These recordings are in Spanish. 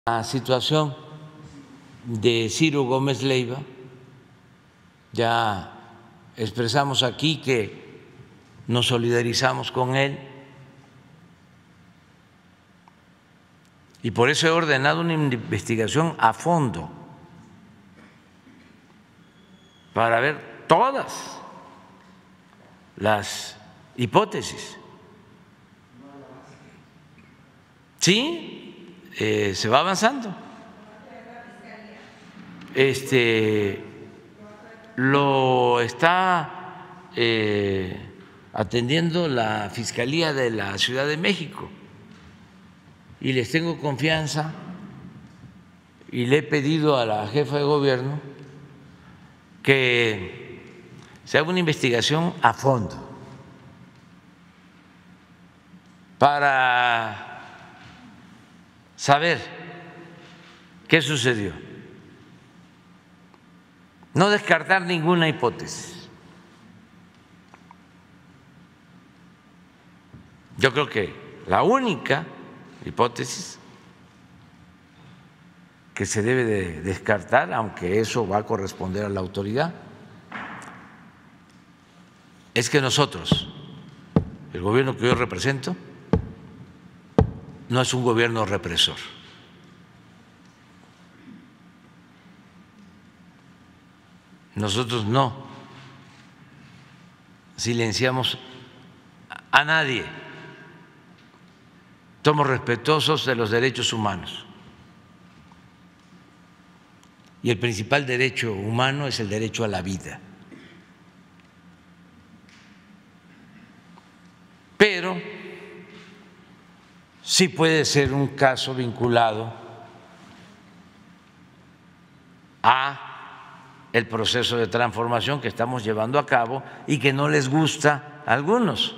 La situación de Ciro Gómez Leiva, ya expresamos aquí que nos solidarizamos con él y por eso he ordenado una investigación a fondo para ver todas las hipótesis. Sí, se va avanzando. Lo está atendiendo la Fiscalía de la Ciudad de México y les tengo confianza y le he pedido a la jefa de gobierno que se haga una investigación a fondo para saber qué sucedió, no descartar ninguna hipótesis. Yo creo que la única hipótesis que se debe de descartar, aunque eso va a corresponder a la autoridad, es que nosotros, el gobierno que yo represento, no es un gobierno represor. Nosotros no silenciamos a nadie. Somos respetuosos de los derechos humanos. Y el principal derecho humano es el derecho a la vida. Pero sí puede ser un caso vinculado a el proceso de transformación que estamos llevando a cabo y que no les gusta a algunos.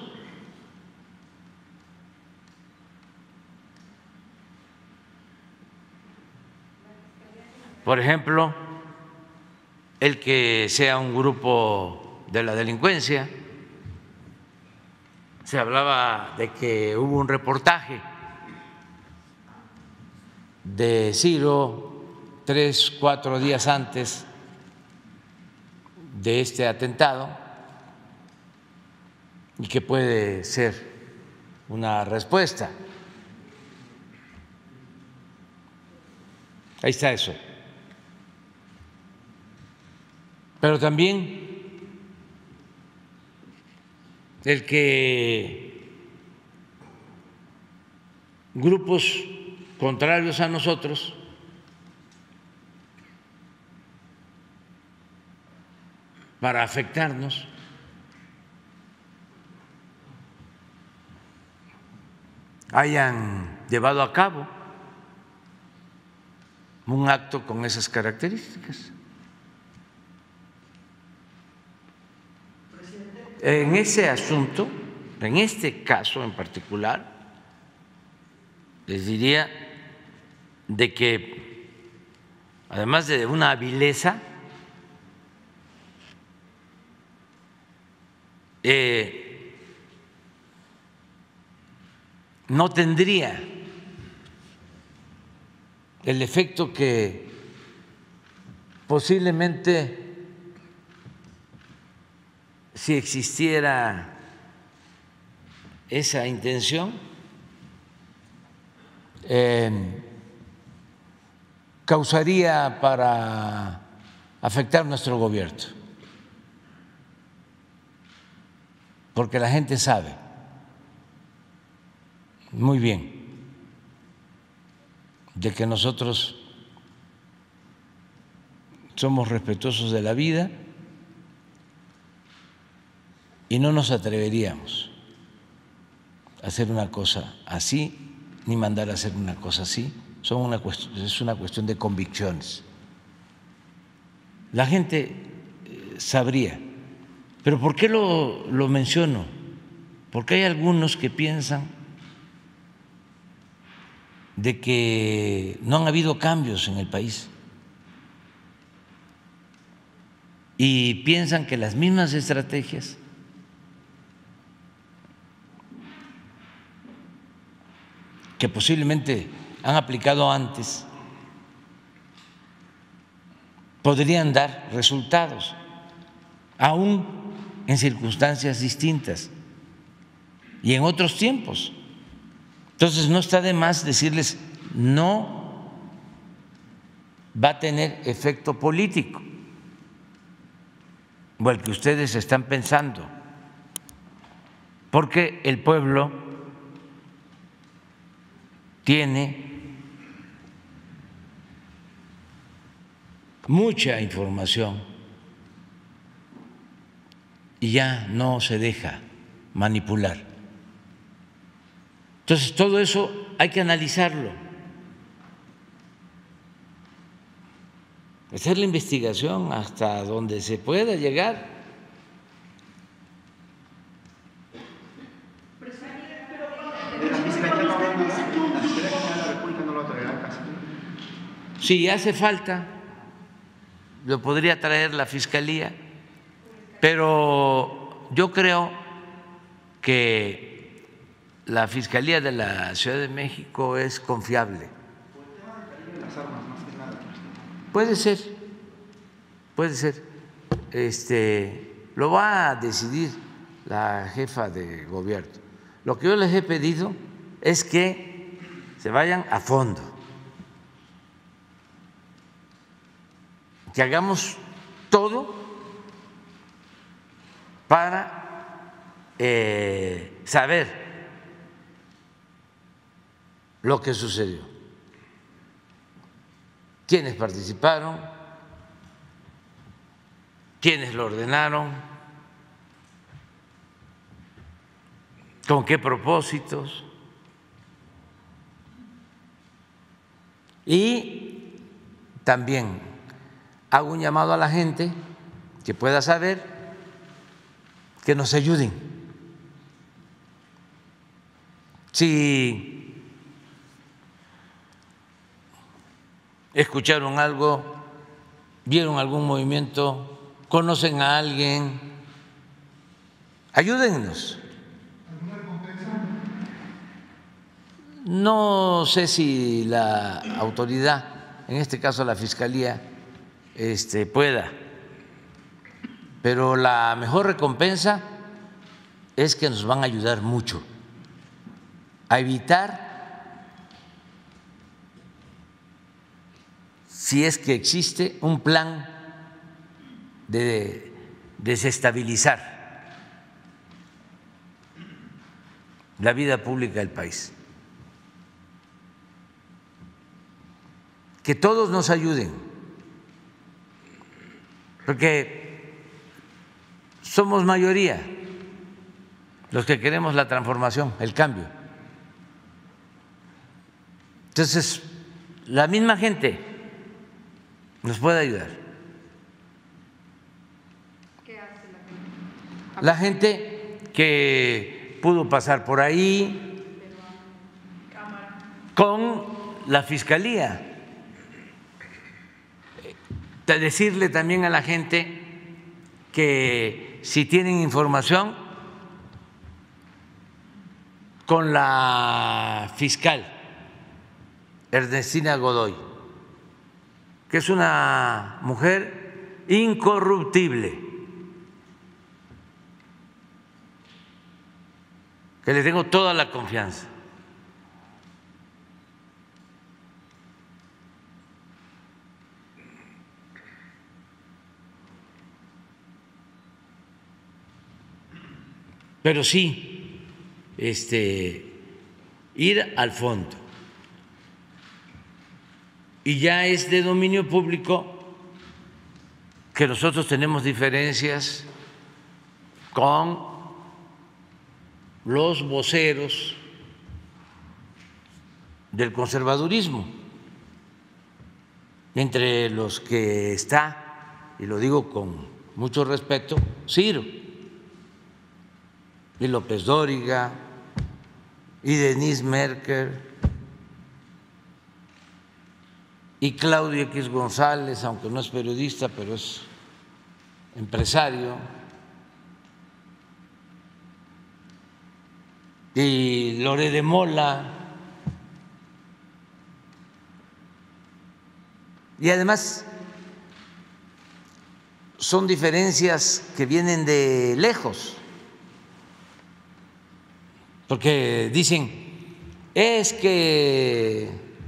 Por ejemplo, el que sea un grupo de la delincuencia. Se hablaba de que hubo un reportaje de Ciro 3 o 4 días antes de este atentado y que puede ser una respuesta. Ahí está eso. Pero también el que grupos contrarios a nosotros para afectarnos hayan llevado a cabo un acto con esas características. En ese asunto, en este caso en particular, les diría de que además de una vileza, no tendría el efecto que posiblemente si existiera esa intención, causaría para afectar nuestro gobierno, porque la gente sabe muy bien de que nosotros somos respetuosos de la vida y no nos atreveríamos a hacer una cosa así, ni mandar a hacer una cosa así. Es una cuestión de convicciones. La gente sabría. ¿Pero por qué lo menciono? Porque hay algunos que piensan de que no han habido cambios en el país y piensan que las mismas estrategias que posiblemente han aplicado antes podrían dar resultados, aún en circunstancias distintas y en otros tiempos. Entonces no está de más decirles, no va a tener efecto político o el que ustedes están pensando, porque el pueblo tiene mucha información y ya no se deja manipular. Entonces, todo eso hay que analizarlo, hacer la investigación hasta donde se pueda llegar. Si hace falta, lo podría traer la Fiscalía, pero yo creo que la Fiscalía de la Ciudad de México es confiable. Puede ser, puede ser. Lo va a decidir la jefa de gobierno. Lo que yo les he pedido es que se vayan a fondo, que hagamos todo para saber lo que sucedió, quiénes participaron, quiénes lo ordenaron, con qué propósitos, y también hago un llamado a la gente que pueda saber, que nos ayuden. Si escucharon algo, vieron algún movimiento, conocen a alguien, ayúdennos. No sé si la autoridad, en este caso la Fiscalía, pueda, pero la mejor recompensa es que nos van a ayudar mucho a evitar, si es que existe un plan de desestabilizar la vida pública del país. Que todos nos ayuden, porque somos mayoría los que queremos la transformación, el cambio. Entonces, la misma gente nos puede ayudar. ¿Qué hace la gente? La gente que pudo pasar por ahí con la Fiscalía. Decirle también a la gente que si tienen información con la fiscal Ernestina Godoy, que es una mujer incorruptible, que le tengo toda la confianza. Pero sí, ir al fondo. Y ya es de dominio público que nosotros tenemos diferencias con los voceros del conservadurismo, entre los que está, y lo digo con mucho respeto, Ciro y López Dóriga y Denise Merker y Claudio X González, aunque no es periodista, pero es empresario, y Lore de Mola, y además son diferencias que vienen de lejos, porque dicen, es que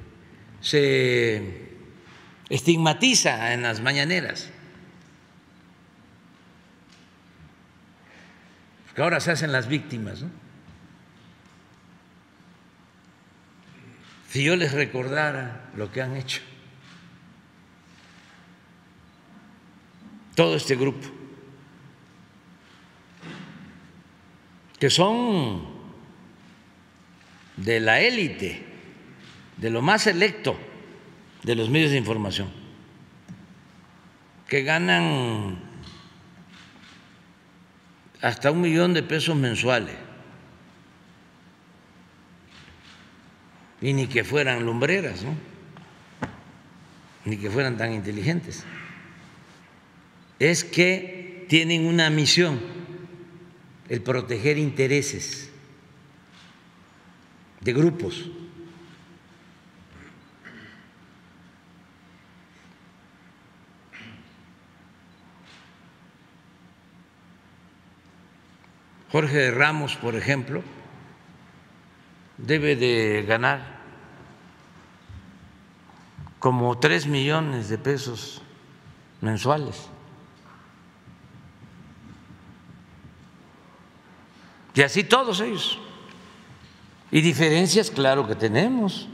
se estigmatiza en las mañaneras, porque ahora se hacen las víctimas, ¿no? Si yo les recordara lo que han hecho todo este grupo, que son de la élite, de lo más selecto de los medios de información, que ganan hasta $1 millón de pesos mensuales, y ni que fueran lumbreras, ¿no? Ni que fueran tan inteligentes. Es que tienen una misión, el proteger intereses de grupos. Jorge Ramos, por ejemplo, debe de ganar como 3 millones de pesos mensuales. Y así todos ellos. Y diferencias, claro que tenemos.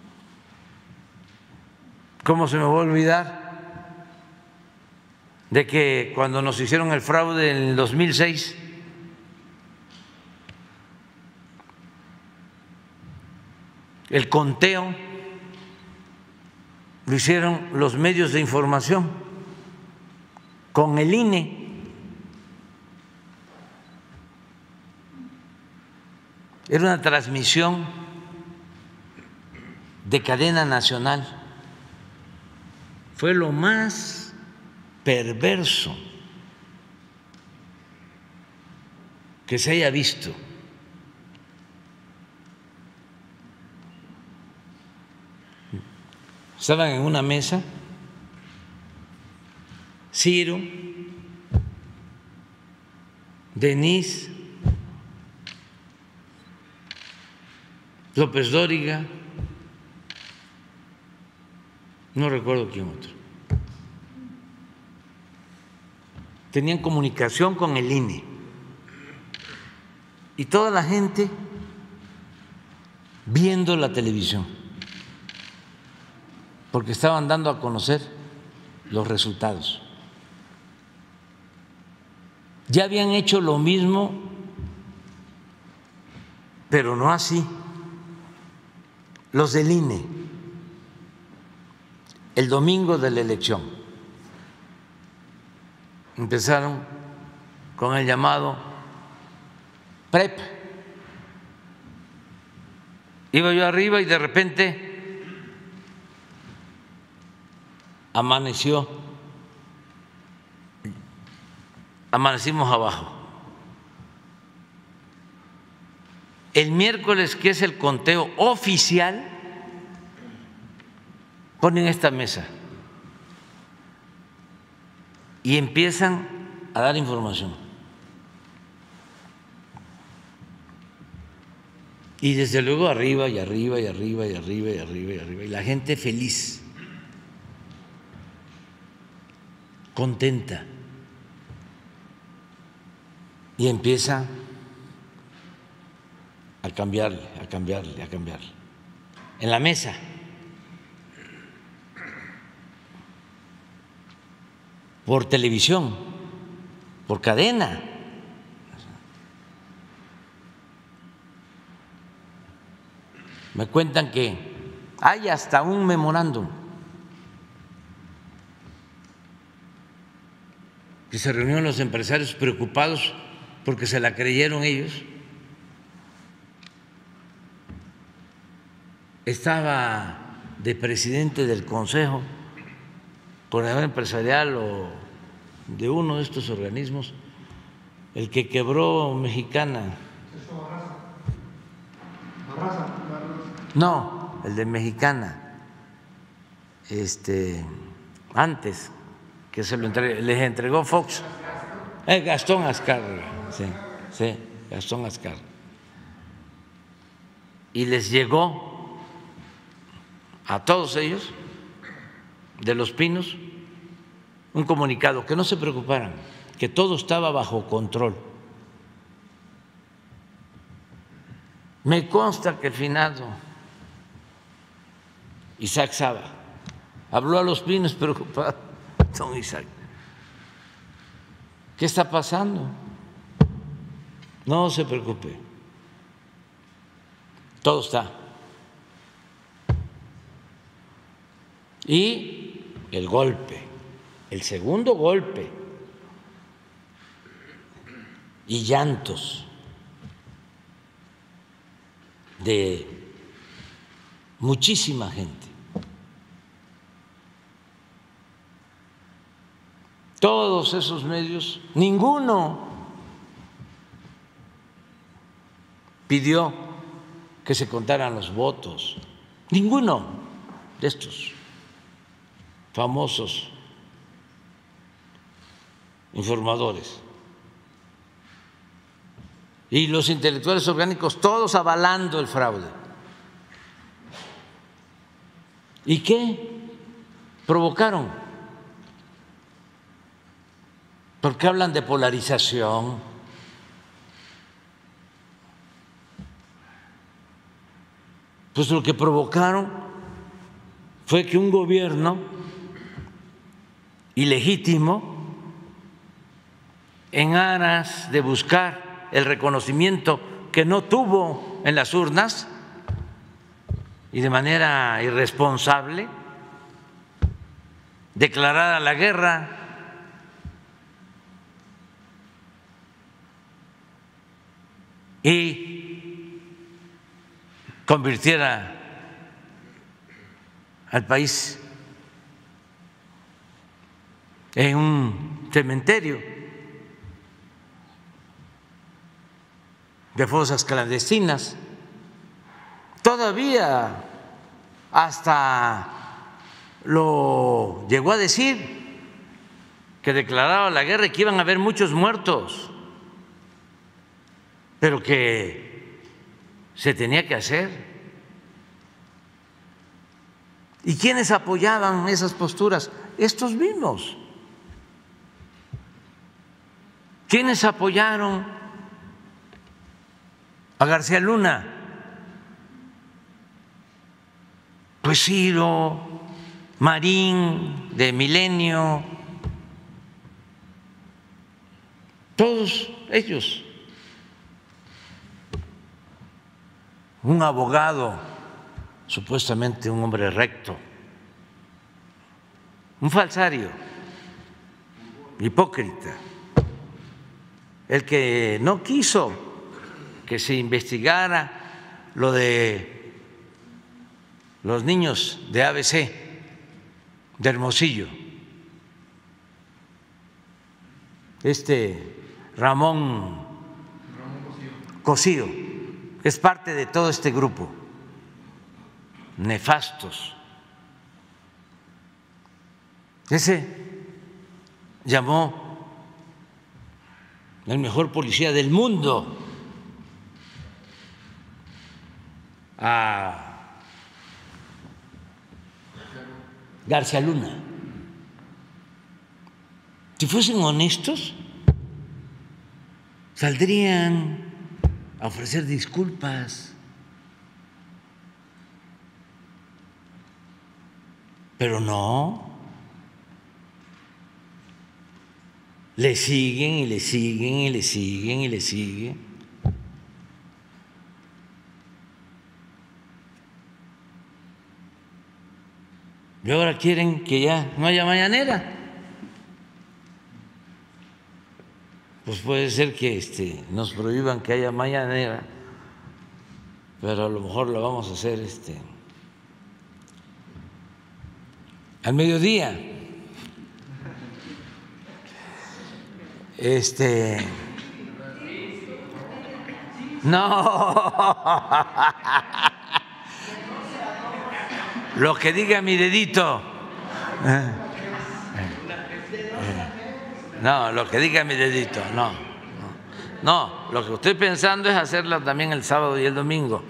¿Cómo se me va a olvidar de que cuando nos hicieron el fraude en el 2006, el conteo lo hicieron los medios de información con el INE? Era una transmisión de cadena nacional. Fue lo más perverso que se haya visto. Estaban en una mesa Ciro, Denise, López Dóriga, no recuerdo quién otro. Tenían comunicación con el INE y toda la gente viendo la televisión, porque estaban dando a conocer los resultados. Ya habían hecho lo mismo, pero no así, los del INE, el domingo de la elección. Empezaron con el llamado PREP. Iba yo arriba y de repente amanecimos abajo. El miércoles, que es el conteo oficial, ponen esta mesa y empiezan a dar información. Y desde luego arriba y arriba y arriba y arriba y arriba y arriba. Y la gente feliz, contenta. Y empieza a cambiarle, a cambiarle, a cambiarle. En la mesa. Por televisión, por cadena. Me cuentan que hay hasta un memorándum que se reunieron los empresarios preocupados porque se la creyeron ellos. Estaba de presidente del Consejo Coordinador Empresarial o de uno de estos organismos, el que quebró Mexicana. No, el de Mexicana, antes, que les entregó Fox. Gastón Azcárraga, sí, Gastón Azcárraga. Y les llegó a todos ellos de Los Pinos un comunicado, que no se preocuparan, que todo estaba bajo control. Me consta que el finado Isaac Saba habló a Los Pinos preocupado. Don Isaac, ¿qué está pasando? No se preocupe, todo está. Y el golpe, el segundo golpe, y llantos de muchísima gente. Todos esos medios, ninguno pidió que se contaran los votos, ninguno de estos famosos informadores. Y los intelectuales orgánicos, todos avalando el fraude. ¿Y qué provocaron? Porque hablan de polarización. Pues lo que provocaron fue que un gobierno ilegítimo, en aras de buscar el reconocimiento que no tuvo en las urnas y de manera irresponsable, declarara la guerra y convirtiera al país en un cementerio de fosas clandestinas. Todavía hasta lo llegó a decir, que declaraba la guerra y que iban a haber muchos muertos, pero que se tenía que hacer. ¿Y quiénes apoyaban esas posturas? Estos mismos. ¿Quiénes apoyaron a García Luna? Pues Ciro, Marín de Milenio, todos ellos. Un abogado, supuestamente un hombre recto, un falsario, hipócrita, el que no quiso que se investigara lo de los niños de ABC de Hermosillo, Ramón Cosío, que es parte de todo este grupo, nefastos. Ese llamó el mejor policía del mundo a García Luna. Si fuesen honestos, saldrían a ofrecer disculpas, pero no, le siguen y le siguen y le siguen y le siguen. Y ahora quieren que ya no haya mañanera. Pues puede ser que nos prohíban que haya mañanera, pero a lo mejor lo vamos a hacer al mediodía. No, lo que diga mi dedito. No, lo que diga mi dedito, no. No, lo que estoy pensando es hacerlo también el sábado y el domingo,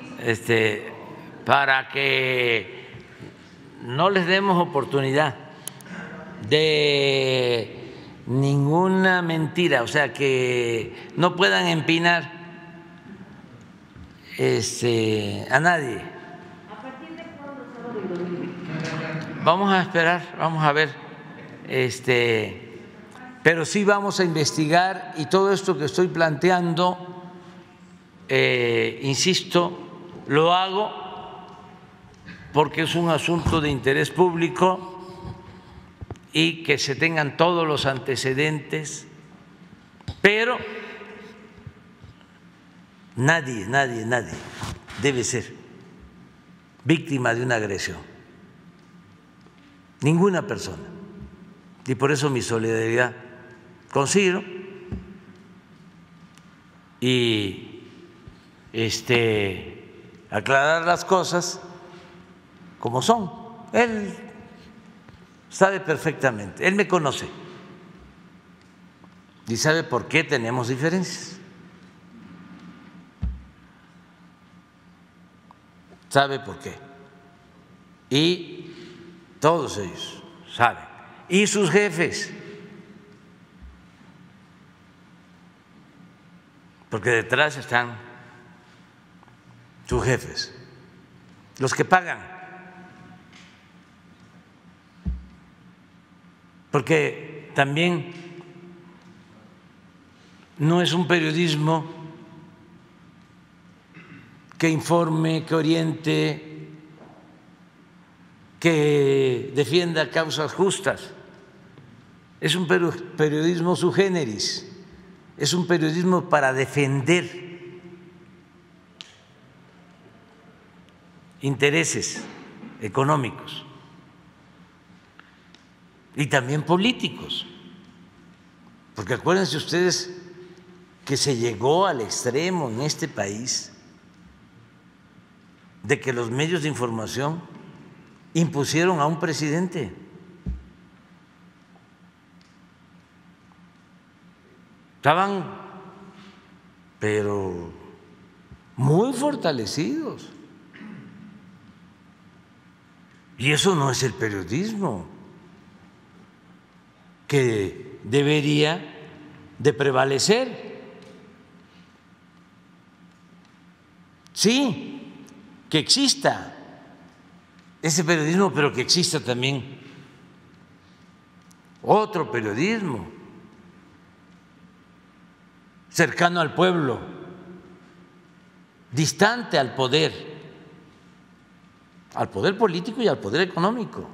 para que no les demos oportunidad de ninguna mentira, o sea, que no puedan empinar a nadie. ¿A partir de cuándo, sábado y domingo? Vamos a esperar, vamos a ver, pero sí vamos a investigar y todo esto que estoy planteando, insisto, lo hago porque es un asunto de interés público y que se tengan todos los antecedentes, pero nadie debe ser víctima de una agresión, ninguna persona. Y por eso mi solidaridad con Ciro y aclarar las cosas como son. Él sabe perfectamente, él me conoce y sabe por qué tenemos diferencias. Sabe por qué. Y todos ellos saben. Y sus jefes, porque detrás están sus jefes, los que pagan, porque también no es un periodismo que informe, que oriente, que defienda causas justas. Es un periodismo sui generis, es un periodismo para defender intereses económicos y también políticos, porque acuérdense ustedes que se llegó al extremo en este país de que los medios de información impusieron a un presidente. Estaban, pero muy fortalecidos. Y eso no es el periodismo que debería de prevalecer. Sí, que exista ese periodismo, pero que exista también otro periodismo cercano al pueblo, distante al poder político y al poder económico.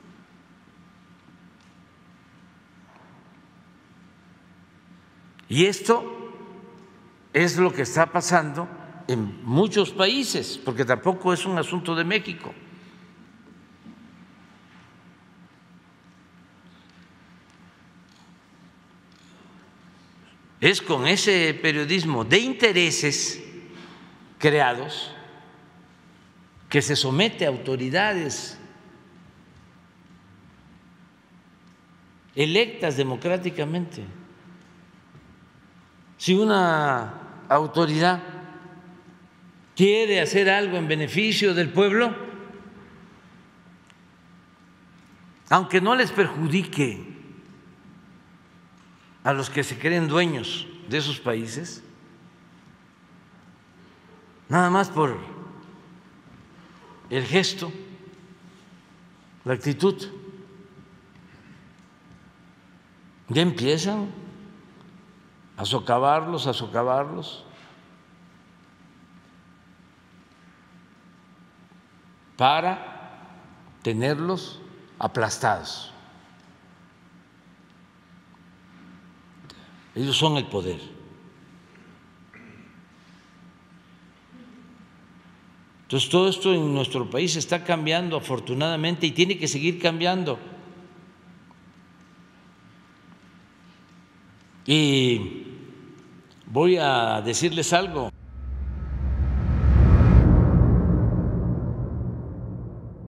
Y esto es lo que está pasando en muchos países, porque tampoco es un asunto de México. Es con ese periodismo de intereses creados que se somete a autoridades electas democráticamente. Si una autoridad quiere hacer algo en beneficio del pueblo, aunque no les perjudique a los que se creen dueños de esos países, nada más por el gesto, la actitud, ya empiezan a socavarlos, para tenerlos aplastados. Ellos son el poder. Entonces, todo esto en nuestro país está cambiando afortunadamente y tiene que seguir cambiando. Y voy a decirles algo.